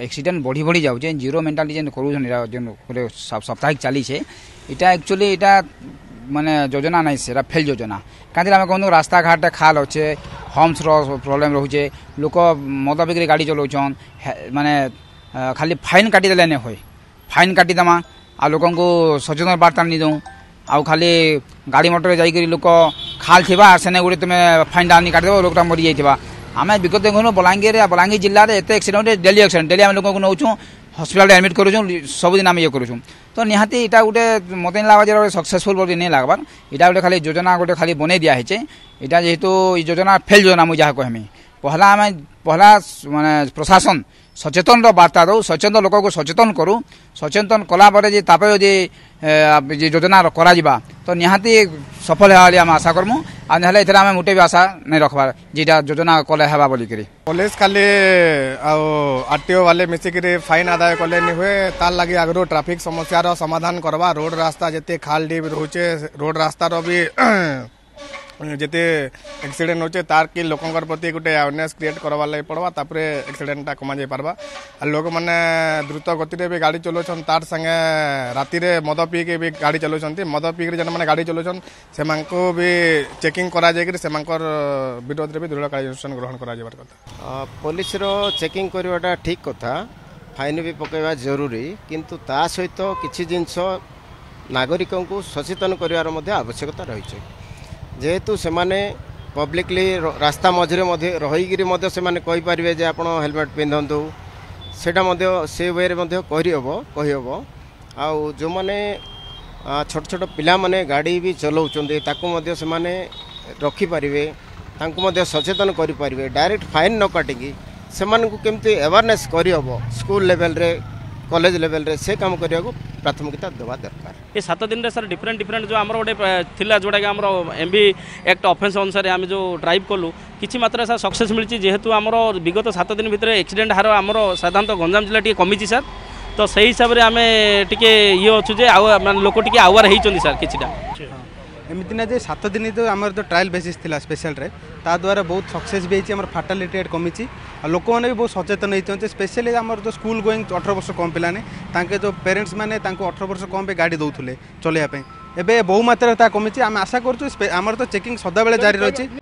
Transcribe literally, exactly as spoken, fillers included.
accident बढ़ी बढ़ी जाऊे zero mentality जेन करूँ सप्ताहिक चली इटा एक्चुअली इटा माने योजना नहीं से फेल योजना कहीं आम कहूँ रास्ता घाट खाल अच्छे हम्स प्रोब्लेम रोचे लोक मद बिक्री गाड़ी चलाउछन माने खाली फाइन काटिदेले नहीं हुए फाइन काटिदेमा आ लोक सचेतन बार्ता नहीं दूँ आउ खाली गाड़ी मोटर जाइए लोक खाल थी सेने गोटे तुम फाइन डानी काटिदेव लोकटा मरी जाइए आम विगत देखो बलांगीर बलांगीर जिले में एत एक्सीडेंट डेली एक्सीडेंट डेली आम लोक नौ हस्पिटाल एडमिट करूँ सबुदिन आम ये करूँ तो निहाती इटा गोटे मत नहीं लगा गोटे सक्सेसफुल बोली नहीं लगबार इटा गोटे खाली योजना गोटे खाली बन दिखाई इटा जेहेतु योजना फेल योजना मुझे जहाँ कहमी पहला आम पहला माने प्रशासन सचेतन बार्ता दो सचेतन लोक को सचेतन करूँ सचेतन कलापर जी योजना करा तो निहाती सफल है आम आशा करमु आने इधर आम मोटे भी आशा नहीं रखबार जीटा योजना कले है बोलिक पुलिस खाली आरटीओ वाले मिसिक फाइन आदाय कले नहीं हुए तार लगी आगु ट्राफिक समस्या समाधान करवा रोड रास्ता जिते खाल डी रोचे रोड रास्तार भी जिते एक्सीडेंट होचे तार कि लोकंर प्रति गोटे अवेयरनेस क्रिएट करवा लगे पड़वा तापरे एक्सीडेंटा कमा जाई पारबा आ लोक माने द्रुत गति रे भी गाड़ी चलाउछन तार संगे राति रे मद पी के भी गाड़ी चलाउछन मद पी के जन माने गाड़ी चलाउछन सेमांको भी चेकिंग करा जाय कि सेमांकर विरोध रे भी दृढ़ कार्यानुष्ठान ग्रहण करा जाबार कथा पुलिस रो चेकिंग करवाटा ठीक कथा फाइन भी पकेवा जरूरी किंतु ता सहित किछि जिंस नागरिकों को सचेतन करिवार मध्ये आवश्यकता रही जेहेतु से माने पब्लिकली रास्ता मझे रहीकि से कहीपर जे आप हेलमेट पिंधतु सेटा से वे कहीहब कहीहब आउ जो मैंने छोट छोट पिला माने गाड़ी भी चलाउछन्ते ताकू से माने रखिपारे तांकु सचेतन करें डायरेक्ट फाइन न काटिकी से केमती अवेयरनेस करहब स्कूल लेवल रे कॉलेज लेवल रे से काम करने को प्राथमिकता देवा दरकार ये सात दिन रे सर डिफरेंट डिफरेंट जो आम गोटे थिला जोटा कि आम एमबी एक्ट ऑफेंस अनुसार आम जो ड्राइव कलु किसी मात्रा सर सक्सेस मिली जेहेतु आम विगत सात दिन भितर एक्सीडेंट हार आम साधारणतः गंजाम जिला टी कमी सर तो से हिसाब से आम टे ये अच्छु जे लोक टे आवार होती सर किटा एमती ना जे सात दिन तो आम तो ट्रायल बेसीस थिला स्पेशल रे ता द्वारा बहुत सक्सेस भी होती फाटालिटी रेट कमी लोक मैंने भी बहुत सचेतन होते स्पेशली आम जो स्कूल गोइंग अठारह वर्ष कम पिलाने तांके जो पेरेंट्स मैंने अठारह वर्ष कम पे गाड़ी दौले चलैया एबे बहु मात्रा कमी आम आशा करूँ आमर तो चेकिंग सदाबले जारी रही